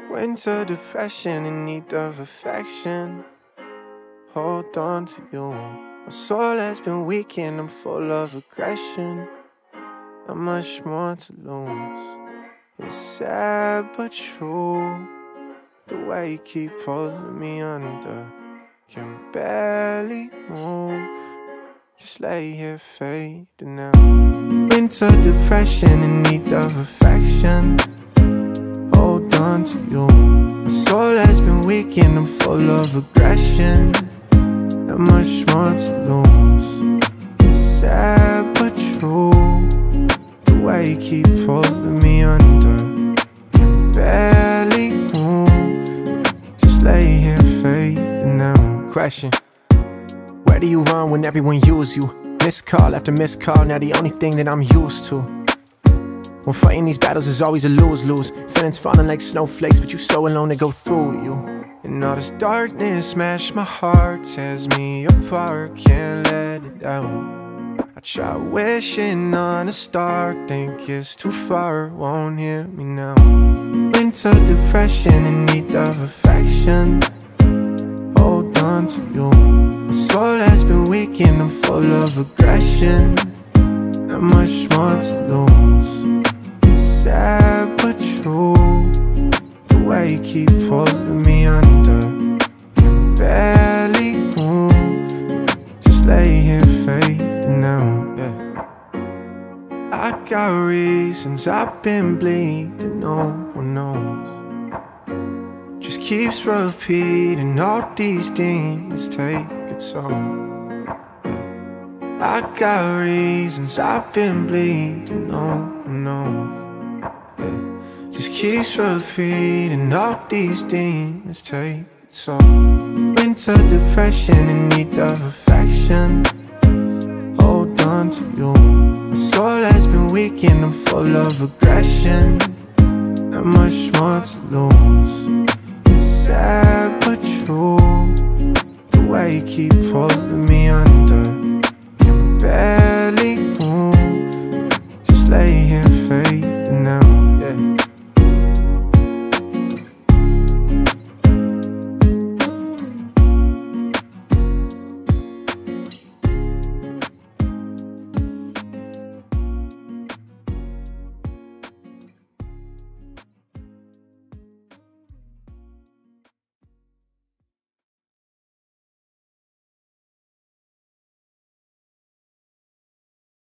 Winter depression in need of affection. Hold on to you. My soul has been weakened, I'm full of aggression. Not much more to lose. It's sad but true, the way you keep holding me under. Can barely move, just lay here fading out. Winter depression in need of affection. Hold on to you. My soul has been weakened, I'm full of aggression. Not much more to lose. It's sad but true, the way you keep holding me under. Can barely move, just lay here fading out. Question: where do you run when everyone uses you? Missed call after missed call, now the only thing that I'm used to. When fighting these battles is always a lose-lose. Feelings falling like snowflakes, but you so alone to go through you. And all this darkness smash my heart, tears me apart, can't let it out. I try wishing on a star, think it's too far, won't hear me now. Winter depression in need of affection. Hold on to you. My soul has been weakened, I'm full of aggression. Not much more to lose. It's sad but true, the way you keep holding me under. Can barely move, just lay here fading out. Yeah. I got reasons, I've been bleeding, no one knows. Just keeps repeating, all these demons take its own. I got reasons, I've been bleeding, no one knows. Yeah. Just keeps repeating, all these demons take its oll. Winter depression in need of affection. Hold on to you. My soul has been weakened, I'm full of aggression. Not much more to lose. It's sad but true, the way you keep holding me under. Can barely move, just lay here fading out. Yeah.